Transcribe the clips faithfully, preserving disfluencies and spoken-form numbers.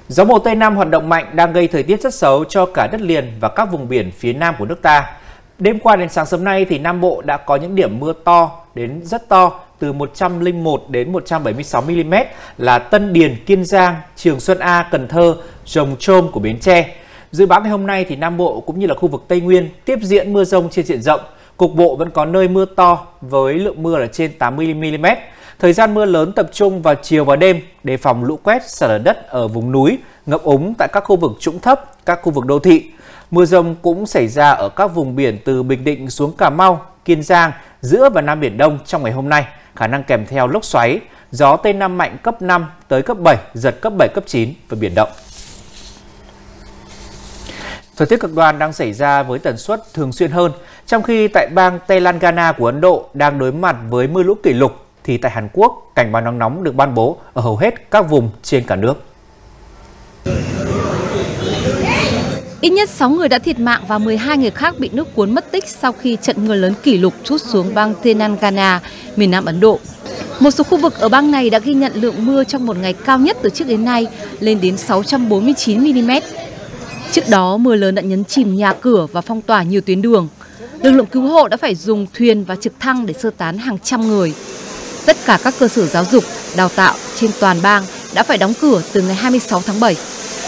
Gió mùa Tây Nam hoạt động mạnh đang gây thời tiết rất xấu cho cả đất liền và các vùng biển phía Nam của nước ta. Đêm qua đến sáng sớm nay thì Nam Bộ đã có những điểm mưa to đến rất to từ một trăm lẻ một đến một trăm bảy mươi sáu mi-li-mét là Tân Điền, Kiên Giang, Trường Xuân A, Cần Thơ, Rồng Trôm của Bến Tre. Dự báo ngày hôm nay thì Nam Bộ cũng như là khu vực Tây Nguyên tiếp diễn mưa rông trên diện rộng. Cục bộ vẫn có nơi mưa to với lượng mưa là trên tám mươi mi-li-mét. Thời gian mưa lớn tập trung vào chiều và đêm, đề phòng lũ quét, sạt lở đất ở vùng núi, ngập úng tại các khu vực trũng thấp, các khu vực đô thị. Mưa rông cũng xảy ra ở các vùng biển từ Bình Định xuống Cà Mau, Kiên Giang, giữa và Nam Biển Đông trong ngày hôm nay, khả năng kèm theo lốc xoáy, gió Tây Nam mạnh cấp năm tới cấp bảy, giật cấp bảy, cấp chín và biển động. Thời tiết cực đoan đang xảy ra với tần suất thường xuyên hơn, trong khi tại bang Telangana của Ấn Độ đang đối mặt với mưa lũ kỷ lục, thì tại Hàn Quốc, cảnh báo nắng nóng được ban bố ở hầu hết các vùng trên cả nước. Ít nhất sáu người đã thiệt mạng và mười hai người khác bị nước cuốn mất tích sau khi trận mưa lớn kỷ lục trút xuống bang Telangana, miền Nam Ấn Độ. Một số khu vực ở bang này đã ghi nhận lượng mưa trong một ngày cao nhất từ trước đến nay lên đến sáu trăm bốn mươi chín mi-li-mét. Trước đó, mưa lớn đã nhấn chìm nhà cửa và phong tỏa nhiều tuyến đường. Lực lượng cứu hộ đã phải dùng thuyền và trực thăng để sơ tán hàng trăm người. Tất cả các cơ sở giáo dục, đào tạo trên toàn bang đã phải đóng cửa từ ngày hai mươi sáu tháng bảy.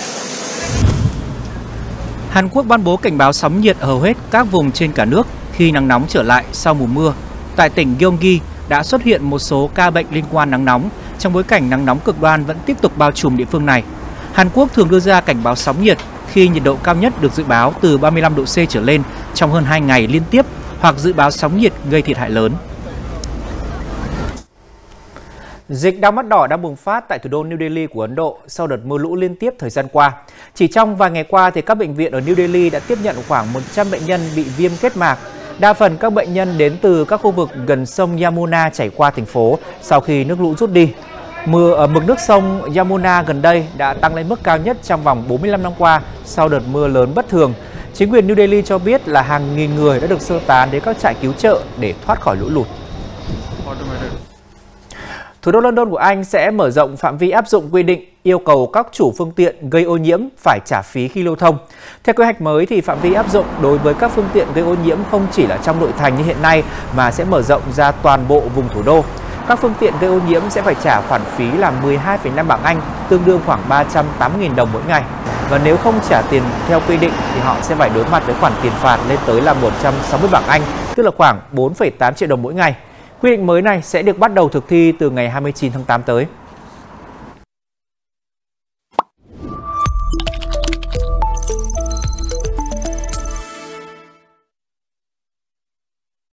Hàn Quốc ban bố cảnh báo sóng nhiệt ở hầu hết các vùng trên cả nước khi nắng nóng trở lại sau mùa mưa. Tại tỉnh Gyeonggi đã xuất hiện một số ca bệnh liên quan nắng nóng trong bối cảnh nắng nóng cực đoan vẫn tiếp tục bao trùm địa phương này. Hàn Quốc thường đưa ra cảnh báo sóng nhiệt khi nhiệt độ cao nhất được dự báo từ ba mươi lăm độ C trở lên trong hơn hai ngày liên tiếp, hoặc dự báo sóng nhiệt gây thiệt hại lớn. Dịch đau mắt đỏ đang bùng phát tại thủ đô New Delhi của Ấn Độ sau đợt mưa lũ liên tiếp thời gian qua. Chỉ trong vài ngày qua thì các bệnh viện ở New Delhi đã tiếp nhận khoảng một trăm bệnh nhân bị viêm kết mạc. Đa phần các bệnh nhân đến từ các khu vực gần sông Yamuna chảy qua thành phố sau khi nước lũ rút đi. Mưa ở mực nước sông Yamuna gần đây đã tăng lên mức cao nhất trong vòng bốn mươi lăm năm qua sau đợt mưa lớn bất thường. Chính quyền New Delhi cho biết là hàng nghìn người đã được sơ tán đến các trại cứu trợ để thoát khỏi lũ lụt. Thủ đô London của Anh sẽ mở rộng phạm vi áp dụng quy định yêu cầu các chủ phương tiện gây ô nhiễm phải trả phí khi lưu thông. Theo kế hoạch mới thì phạm vi áp dụng đối với các phương tiện gây ô nhiễm không chỉ là trong nội thành như hiện nay mà sẽ mở rộng ra toàn bộ vùng thủ đô. Các phương tiện gây ô nhiễm sẽ phải trả khoản phí là mười hai phẩy năm bảng Anh, tương đương khoảng ba trăm tám mươi nghìn đồng mỗi ngày. Và nếu không trả tiền theo quy định thì họ sẽ phải đối mặt với khoản tiền phạt lên tới là một trăm sáu mươi bảng Anh, tức là khoảng bốn phẩy tám triệu đồng mỗi ngày. Quy định mới này sẽ được bắt đầu thực thi từ ngày hai mươi chín tháng tám tới.